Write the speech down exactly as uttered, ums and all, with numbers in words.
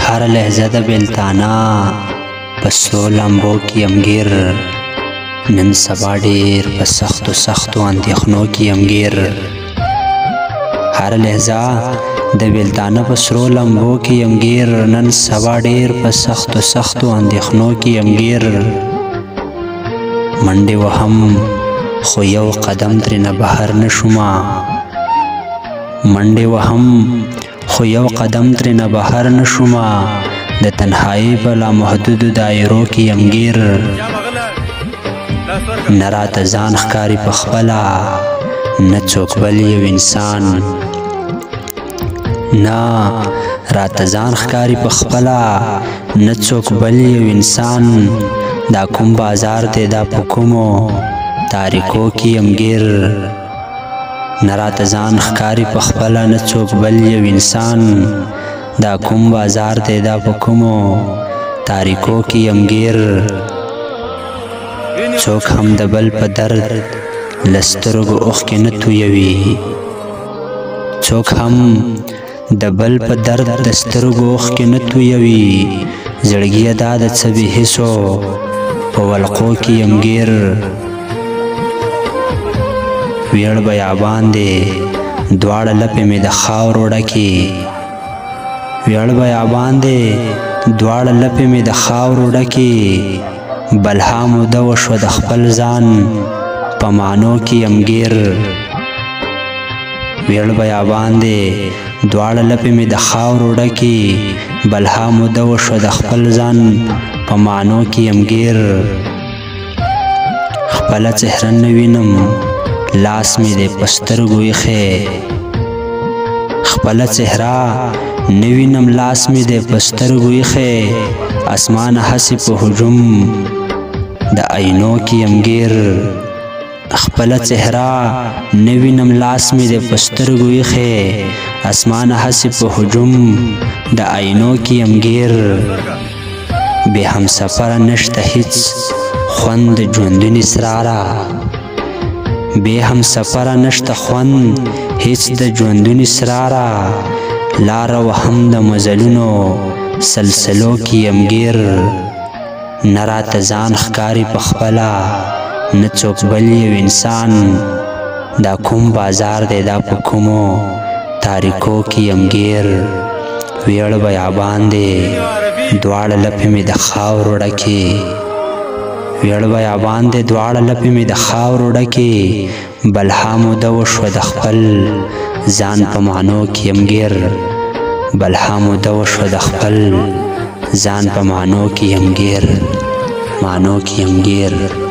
هر لحظه د بیلتانا په سرو لمبو کې یم ګیر، نن سبا ډېر په سختو سختو اندېښنو کې یم ګیر. هر لحظه د بیلتانه په سرو لمبو کې یم ګیر، نن سبا ډېر په سختو سختو اندېښنو کې یم ګیر. منډې وهم خو یو قدم ترېنه بهر نه شومه، منډې وهم خو یو قدم ترېنه بهر نه شومه، د تنهایي په لامحدودو دایرو کې یم ګیر. نه راته ځان ښکاري پخپله نه څوک بل یو انسان، نه راته ځان ښکاري پخپله نه څوک بل یو انسان. دا کوم بازار دی دا په کومو تاریکو کې یم ګیر. نه راته ځان ښکاري پخپله نه څوک بل یو انسان، دا کوم بازار دی دا په کومو تاریکو کې یم ګیر. څوک هم د بل په درد له سترګو اوښکې نه تویوي، څوک هم د بل په درد د سترګو اوښکې نه تویوي. زړګیه دا د څه بې حسو په ولقو کې یم ګیر. ویړ بیابان دی دواړه لپې مې د خاورو ډکې، ویړ بیابان دی دواړه لپې مې د خاورو ډکې. بلها موده وشوه د خپل ځان په معنو کې یم ګیر. ویړ بیابان دی دواړه لپې مې د خاورو ډکې، بلها موده وشوه د خپل ځان په معنو کې یم ګیر. خپله څهره نه وینم لاس مې دی په سترګو ایښی، خپله څهره نه وینم لاس مې دی په سترګو ایښی. اسمانه هسې په هجوم د آینو کې یم ګیر. خپله څهره نه وینم لاس مې دی په سترګو ایښی، اسمانه هسې په هجوم د آینو کې یم ګیر. بې همسفره نشته هیڅ خوند د ژوندون اسراره، بې همسفره نشته خوند هیڅ د ژوندون اسراره. لاره وهم د مزلونو سلسلو کې یم ګیر. نه راته ځان ښکاري پخپله نه څوک بل یو انسان، دا کوم بازار دی دا په کومو تاریکو کې یم ګیر. ویړ بیابان دی دواړه لپې مې د خاورو ډکې، ویړ بیابان دی دواړه لپې مې د خاورو ډکې. بلها موده وشوه د خپل ځان په معنو کې یم ګیر، بلها موده وشوه د خپل ځان په معنو کې یم ګیر، معنو کې یم ګیر.